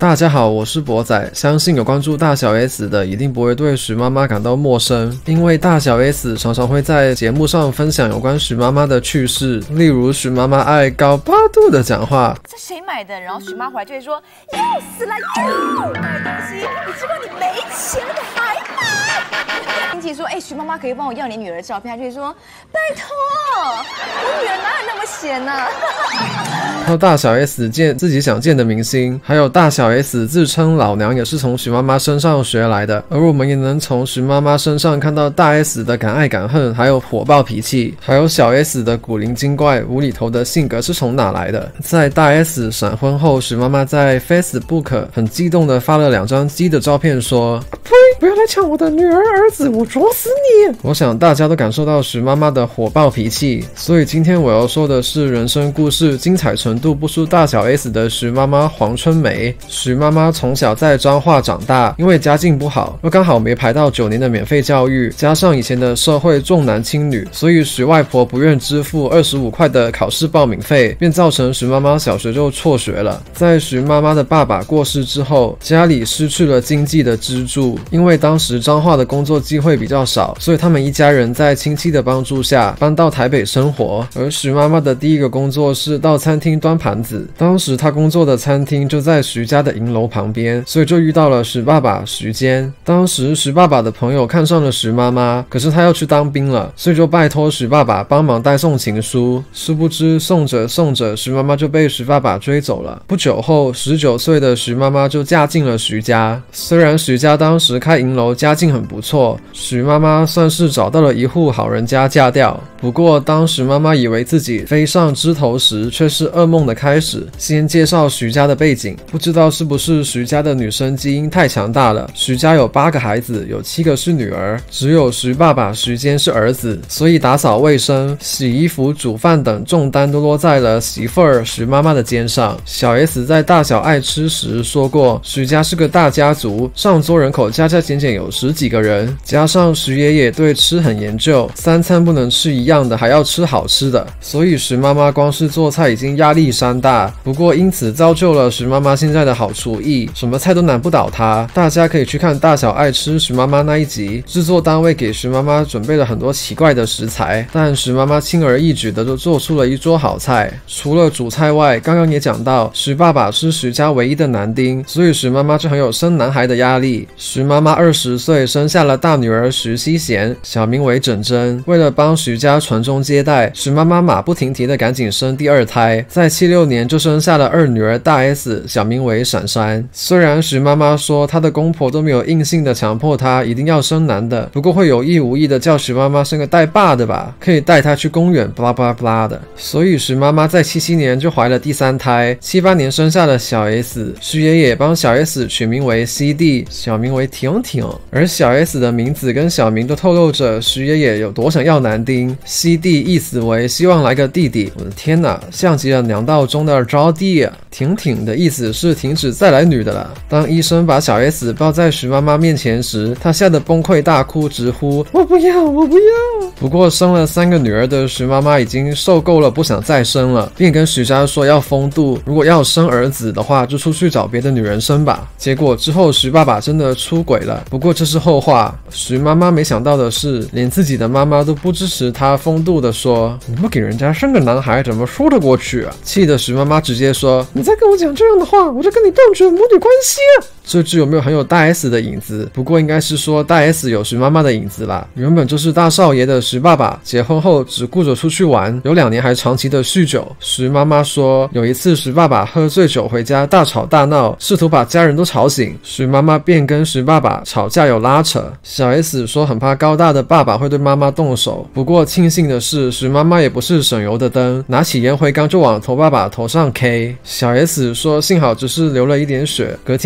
大家好，我是博仔。相信有关注大小 S 的一定不会对徐妈妈感到陌生，因为大小 S 常常会在节目上分享有关徐妈妈的趣事，例如徐妈妈爱高八度的讲话。 这谁买的？然后徐妈回来就会说又死了又买东西，你知道你没钱你还买。亲戚说徐妈妈可以帮我要你女儿的照片，她就会说拜托，我女儿哪有那么闲呢？ 还有大小 S 见自己想见的明星，还有大小 S 自称老娘也是从徐妈妈身上学来的，而我们也能从徐妈妈身上看到大 S 的敢爱敢恨，还有火爆脾气，还有小 S 的古灵精怪无厘头的性格是从哪来的。在大 S 闪婚后，徐妈妈在 Facebook 很激动的发了2张鸡的照片，说呸，不要来抢我的女儿儿子，我啄死你。我想大家都感受到徐妈妈的火爆脾气，所以今天我要说的是人生故事精彩程度不输大小 S 的徐妈妈黄春梅。徐妈妈从小在彰化长大，因为家境不好，又刚好没排到9年的免费教育，加上以前的社会重男轻女，所以徐外婆不愿支付25块的考试报名费，便造成徐妈妈小学就辍学了。在徐妈妈的爸爸过世之后，家里失去了经济的支柱，因为当时彰化的工作机会比较少，所以他们一家人在亲戚的帮助下搬到台北生活。而徐妈妈的第一个工作是到餐厅端盘子，当时她工作的餐厅就在徐家的银楼旁边，所以就遇到了徐爸爸徐坚。当时徐爸爸的朋友看上了徐妈妈，可是他要去当兵了，所以就拜托徐爸爸帮忙代送情书。殊不知送着送着，徐妈妈就被徐爸爸追走了。不久后，19岁的徐妈妈就嫁进了徐家。虽然徐家当时开银楼家境很不错，徐妈妈算是找到了一户好人家嫁掉。不过当时妈妈以为自己飞上枝头时，却是噩梦的开始。先介绍徐家的背景，不知道是不是徐家的女生基因太强大了，徐家有8个孩子，有7个是女儿，只有徐爸爸徐坚是儿子，所以打扫卫生、洗衣服、煮饭等重担都落在了媳妇儿徐妈妈的肩上。小 S 在大小爱吃时说过，徐家是个大家族，上桌人口加加减减有10几个人，加上徐爷爷对吃很研究，3餐不能吃一样的，还要吃好吃的，所以徐妈妈光是做菜已经压力山大。不过因此造就了徐妈妈现在的好厨艺，什么菜都难不倒她。大家可以去看大小爱吃徐妈妈那一集，制作单位给徐妈妈准备了很多奇怪的食材，但徐妈妈轻而易举的就做出了一桌好菜。除了煮菜外，刚刚也讲到徐爸爸是徐家唯一的男丁，所以徐妈妈就很有生男孩的压力。徐妈妈20岁生下了大女儿徐熙贤，小名为整真。为了帮徐家传宗接代，徐妈妈马不停蹄的赶紧生第2胎，在76年就生下了2女儿大 S， 小名为闪闪。虽然徐妈妈说她的公婆都没有硬性的强迫她一定要生男的，不过会有意无意的叫徐妈妈生个带爸的吧，可以带她去公园巴拉巴拉巴拉的。所以徐妈妈在77年就怀了第3胎，78年生下了小 S。徐爷爷帮小 S 取名为 CD， 小名为婷婷，而小 S 的名字跟小名都透露着徐爷爷有多想要男丁。CD 意思为希望来个弟弟，我的天哪，像极了娘道中的招弟啊。婷婷的意思是停止再来女的了。当医生把小 S 抱在徐妈妈面前时，她吓得崩溃大哭，直呼我不要我不要。不过生了3个女儿的徐妈妈已经受够了，不想再生了，便跟徐家说要风度，如果要生儿子的话就出去找别的女人生吧。结果之后徐爸爸真的出轨了，不过这是后话。徐妈妈没想到的是，连自己的妈妈都不支持她风度的说，你不给人家生个男孩怎么说得过去啊？气得徐妈妈直接说，你再跟我讲这样的话，我就跟你断绝母女关系啊。这句有没有很有大 S 的影子？不过应该是说大 S 有徐妈妈的影子啦。原本就是大少爷的徐爸爸，结婚后只顾着出去玩，有2年还长期的酗酒。徐妈妈说，有一次徐爸爸喝醉酒回家大吵大闹，试图把家人都吵醒，徐妈妈便跟徐爸爸吵架有拉扯。小 S 说很怕高大的爸爸会对妈妈动手，不过庆幸的是徐妈妈也不是省油的灯，拿起烟灰缸就往头爸爸头上 K。小 S 说幸好只是流了一点血，隔天起床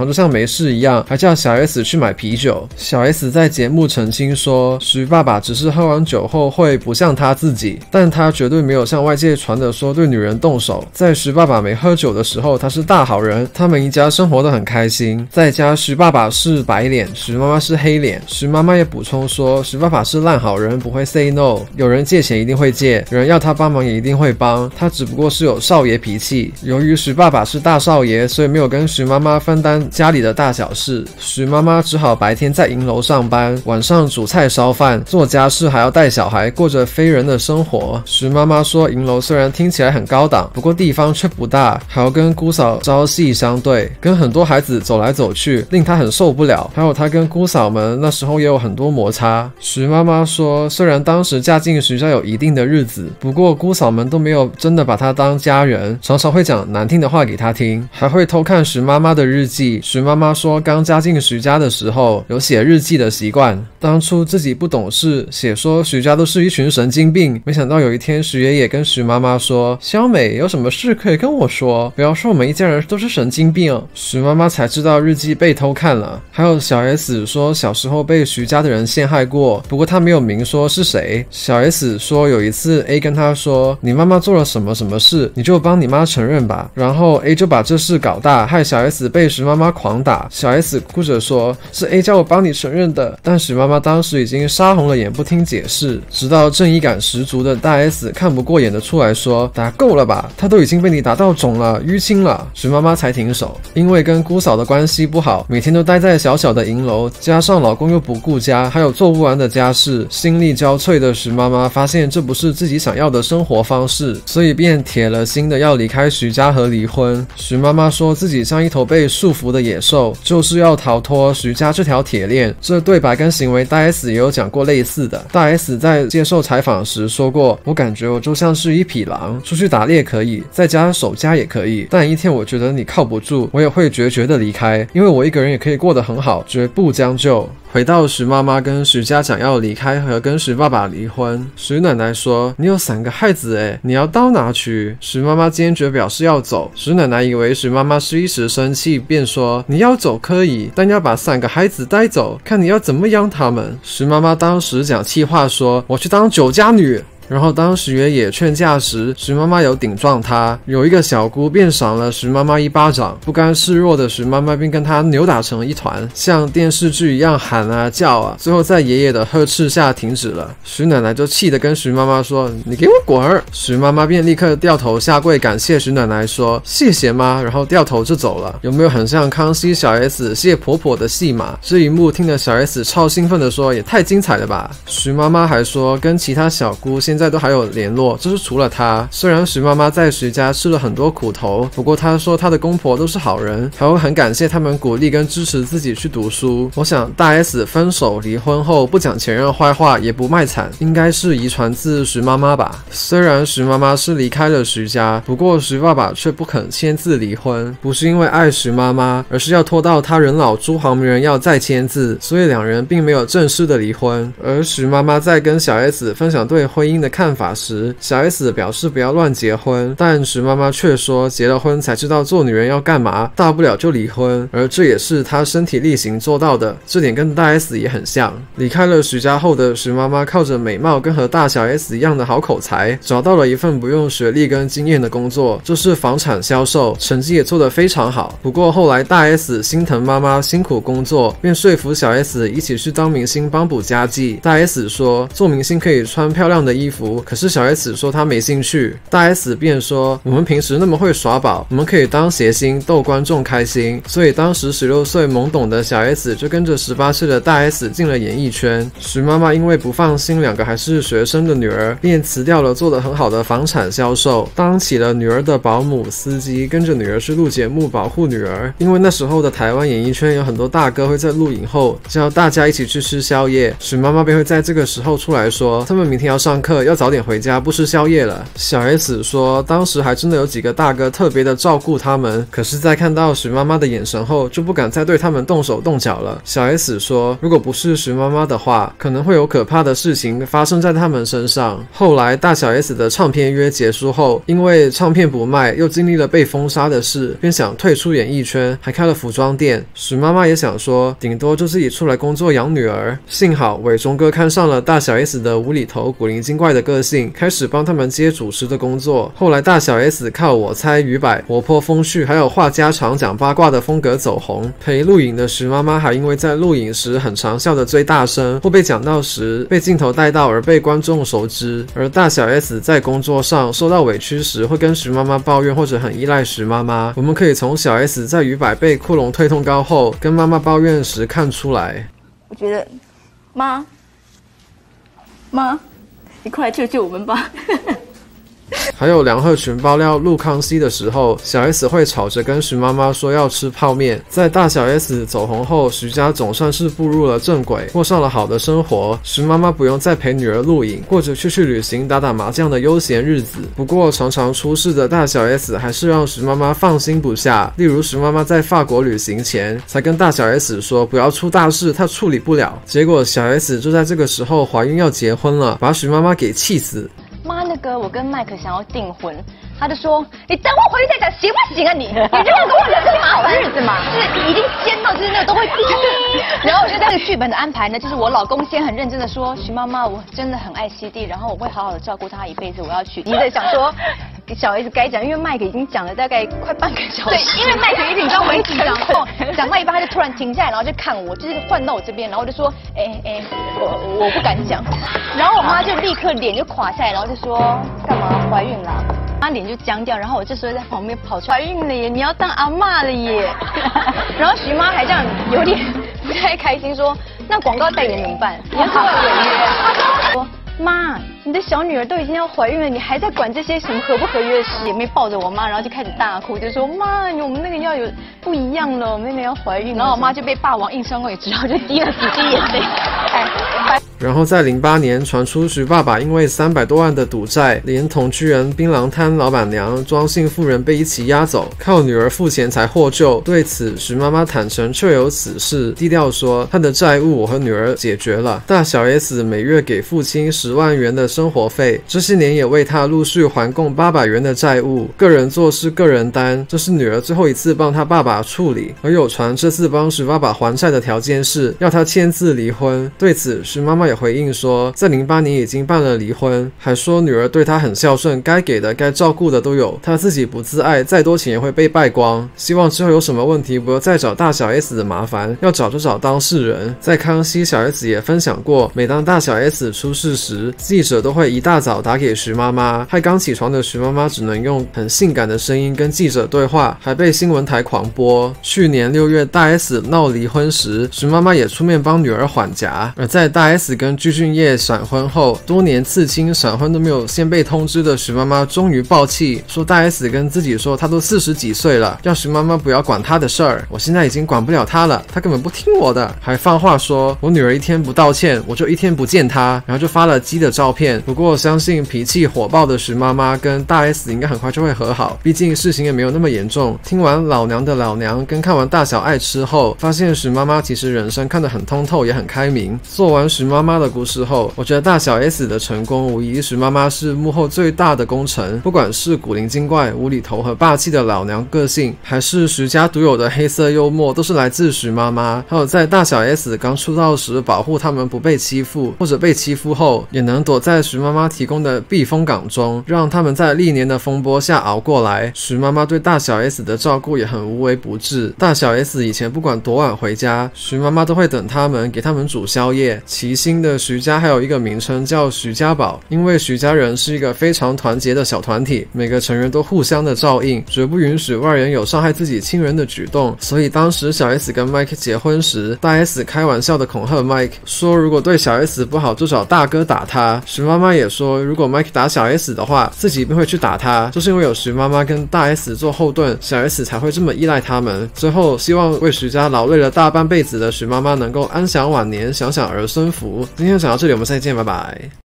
就像没事一样，还叫小 S 去买啤酒。小 S 在节目澄清说，徐爸爸只是喝完酒后会不像他自己，但他绝对没有像外界传的说对女人动手。在徐爸爸没喝酒的时候，他是大好人，他们一家生活得很开心。在家徐爸爸是白脸，徐妈妈是黑脸。徐妈妈也补充说，徐爸爸是烂好人，不会 say no， 有人借钱一定会借，有人要他帮忙也一定会帮，他只不过是有少爷脾气。由于徐爸爸是大少爷，所以没有跟徐妈妈分担家里的大小事，徐妈妈只好白天在银楼上班，晚上煮菜烧饭，做家事，还要带小孩，过着非人的生活。徐妈妈说，银楼虽然听起来很高档，不过地方却不大，还要跟姑嫂朝夕相对，跟很多孩子走来走去，令她很受不了。还有她跟姑嫂们那时候也有很多摩擦。徐妈妈说，虽然当时嫁进徐家有一定的日子，不过姑嫂们都没有真的把她当家人，常常会讲难听的话给她听，还会偷看徐妈妈的日记。徐妈妈说，刚嫁进徐家的时候有写日记的习惯，当初自己不懂事，写说徐家都是一群神经病，没想到有一天徐爷爷跟徐妈妈说，小美有什么事可以跟我说，不要说我们一家人都是神经病。徐妈妈才知道日记被偷看了。还有小 S 说，小时候被徐家的人陷害过，不过她没有明说是谁。小 S 说，有一次 A 跟她说，你妈妈做了什么什么事，你就帮你妈承认吧，然后 A 就把这事搞大，害小 S 被徐妈妈狂打。小 S 哭着说，是 A 叫我帮你承认的，但徐妈妈当时已经杀红了眼，不听解释。直到正义感十足的大 S 看不过眼的出来说，打够了吧，她都已经被你打到肿了，淤青了，徐妈妈才停手。因为跟姑嫂的关系不好，每天都待在小小的银楼，加上老公又不顾家，还有做不完的家事，心力交瘁的徐妈妈发现这不是自己想要的生活方式，所以便铁了心的要离开徐家和离婚。徐妈妈说自己像一头被束缚的野兽，就是要逃脱徐家这条铁链。这对白跟行为大 S 也有讲过类似的。大 S 在接受采访时说过，我感觉我就像是一匹狼，出去打猎可以，在家守家也可以，但一天我觉得你靠不住，我也会决绝的离开，因为我一个人也可以过得很好，绝不将就。回到徐妈妈跟徐家讲要离开和跟徐爸爸离婚，徐奶奶说，你有3个孩子诶，你要到哪去？徐妈妈坚决表示要走。徐奶奶以为徐妈妈是一时生气，便说，你要走可以，但要把3个孩子带走，看你要怎么养他们。徐妈妈当时讲气话说，我去当酒家女。然后当徐爷爷劝架时，徐妈妈有顶撞他，有一个小姑便赏了徐妈妈一巴掌，不甘示弱的徐妈妈便跟他扭打成一团，像电视剧一样喊啊叫啊，最后在爷爷的呵斥下停止了。徐奶奶就气得跟徐妈妈说，你给我滚儿！徐妈妈便立刻掉头下跪感谢徐奶奶说，谢谢妈，然后掉头就走了。有没有很像康熙小 S 谢婆婆的戏码？这一幕听得小 S 超兴奋的说，也太精彩了吧。徐妈妈还说，跟其他小姑现在都还有联络，这是除了她。虽然徐妈妈在徐家吃了很多苦头，不过她说她的公婆都是好人，还会很感谢他们鼓励跟支持自己去读书。我想大 S 分手离婚后不讲前任坏话也不卖惨，应该是遗传自徐妈妈吧。虽然徐妈妈是离开了徐家，不过徐爸爸却不肯签字离婚，不是因为爱徐妈妈，而是要拖到他人老珠黄没人要再签字，所以两人并没有正式的离婚。而徐妈妈在跟小 S 分享对婚姻的看法时，小 S 表示不要乱结婚，但徐妈妈却说结了婚才知道做女人要干嘛，大不了就离婚，而这也是她身体力行做到的，这点跟大 S 也很像。离开了徐家后的徐妈妈靠着美貌跟和大小 S 一样的好口才，找到了一份不用学历跟经验的工作，就是房产销售，成绩也做得非常好。不过后来大 S 心疼妈妈辛苦工作，便说服小 S 一起去当明星帮补家计。大 S 说做明星可以穿漂亮的衣服，可是小 S 说她没兴趣。大 S 便说我们平时那么会耍宝，我们可以当谐星逗观众开心。所以当时16岁懵懂的小 S 就跟着18岁的大 S 进了演艺圈。徐妈妈因为不放心2个还是学生的女儿，便辞掉了做得很好的房产销售，当起了女儿的保姆司机，跟着女儿去录节目保护女儿。因为那时候的台湾演艺圈有很多大哥会在录影后叫大家一起去吃宵夜，徐妈妈便会在这个时候出来说他们明天要上课要早点回家，不吃宵夜了。小 S 说，当时还真的有几个大哥特别的照顾他们，可是在看到徐妈妈的眼神后，就不敢再对他们动手动脚了。小 S 说，如果不是徐妈妈的话，可能会有可怕的事情发生在他们身上。后来大小 S 的唱片约结束后，因为唱片不卖，又经历了被封杀的事，便想退出演艺圈，还开了服装店。徐妈妈也想说，顶多就自己出来工作养女儿。幸好伟忠哥看上了大小 S 的无厘头古灵精怪的个性，开始帮他们接主持的工作。后来大小 S 靠我猜鱼摆活泼风趣，还有话家常讲八卦的风格走红。陪录影的徐妈妈还因为在录影时很常笑得最大声，或被讲到时被镜头带到而被观众熟知。而大小 S 在工作上受到委屈时，会跟徐妈妈抱怨或者很依赖徐妈妈。我们可以从小 S 在鱼摆被库龙推通告后跟妈妈抱怨时看出来。 我觉得，妈，你快来救救我们吧！ 还有梁鹤群爆料录康熙的时候，小 S 会吵着跟徐妈妈说要吃泡面。在大小 S 走红后，徐家总算是步入了正轨，过上了好的生活。徐妈妈不用再陪女儿录影，过着去旅行、打麻将的悠闲日子。不过常常出事的大小 S 还是让徐妈妈放心不下。例如徐妈妈在法国旅行前，才跟大小 S 说不要出大事，她处理不了。结果小 S 就在这个时候怀孕要结婚了，把徐妈妈给气死。 妈，那个我跟麦克想要订婚，他就说你等我回去再讲行不行啊你？你就要跟我忍这个好日子嘛，就是已经煎到就是那个都会滴。然后我就在这个剧本的安排呢，就是我老公先很认真的说，徐妈妈我真的很爱西弟，然后我会好好的照顾他一辈子，我要娶。你在想说小 S 该讲，因为麦克已经讲了大概快半个小时，对，因为麦克一紧张我很紧张，讲到一半他就突然停下来，然后就看我，就是换到我这边，然后我就说我不敢讲，然后我妈就立刻脸就垮下来，然后就说干嘛怀孕啦？她脸就僵掉，然后我这时候在旁边跑出来，怀孕了耶，你要当阿嬷了耶。然后徐妈还这样有点不太开心，说那广告代言怎么办？你要跟我违约？她说妈，你的小女儿都已经要怀孕了，你还在管这些什么合不合约的事？也没抱着我妈，然后就开始大哭，就说妈，我们那个要有不一样了，我妹妹要怀孕了。然后我妈就被霸王硬上位置，然后就滴了几滴眼泪。 然后在08年传出徐爸爸因为300多万的赌债，连同居人槟榔摊老板娘庄姓妇人被一起押走，靠女儿付钱才获救。对此徐妈妈坦诚确有此事，低调说她的债务我和女儿解决了。大小 S 每月给父亲10万元的生活费，这些年也为他陆续还共800元的债务。个人做事个人担，这是女儿最后一次帮他爸爸处理。而有传这次帮徐爸爸还债的条件是要他签字离婚。对此徐妈妈也回应说，在08年已经办了离婚，还说女儿对她很孝顺，该给的该照顾的都有，她自己不自爱，再多钱也会被败光。希望之后有什么问题不要再找大小 S 的麻烦，要找就找当事人。在康熙，小 S 也分享过，每当大小 S 出事时，记者都会一大早打给徐妈妈，害刚起床的徐妈妈只能用很性感的声音跟记者对话，还被新闻台狂播。去年6月大 S 闹离婚时，徐妈妈也出面帮女儿缓颊。而在大 S 跟具俊晔闪婚后，多年刺青闪婚都没有先被通知的徐妈妈终于爆气，说大 S 跟自己说她都40几岁了，要徐妈妈不要管她的事儿，我现在已经管不了她了，她根本不听我的。还放话说我女儿一天不道歉，我就一天不见她，然后就发了鸡的照片。不过相信脾气火爆的徐妈妈跟大 S 应该很快就会和好，毕竟事情也没有那么严重。听完老娘的老娘跟看完大小爱吃后，发现徐妈妈其实人生看得很通透，也很开明。做完徐妈妈的故事后，我觉得大小 S 的成功无疑徐妈妈是幕后最大的功臣。不管是古灵精怪、无厘头和霸气的老娘个性，还是徐家独有的黑色幽默，都是来自徐妈妈。还有在大小 S 刚出道时保护他们不被欺负，或者被欺负后也能躲在徐妈妈提供的避风港中，让他们在历年的风波下熬过来。徐妈妈对大小 S 的照顾也很无微不至。大小 S 以前不管多晚回家，徐妈妈都会等他们，给他们煮宵夜。齐心的徐家还有一个名称叫徐家堡，因为徐家人是一个非常团结的小团体，每个成员都互相的照应，绝不允许外人有伤害自己亲人的举动。所以当时小 S 跟 Mike 结婚时，大 S 开玩笑的恐吓 Mike 说，如果对小 S 不好就找大哥打他。徐妈妈也说，如果 Mike 打小 S 的话，自己便会去打他。就是因为有徐妈妈跟大 S 做后盾，小 S 才会这么依赖他们。最后希望为徐家劳累了大半辈子的徐妈妈能够安享晚年，享享儿孙福。今天就讲到这里，我们下期见，拜拜。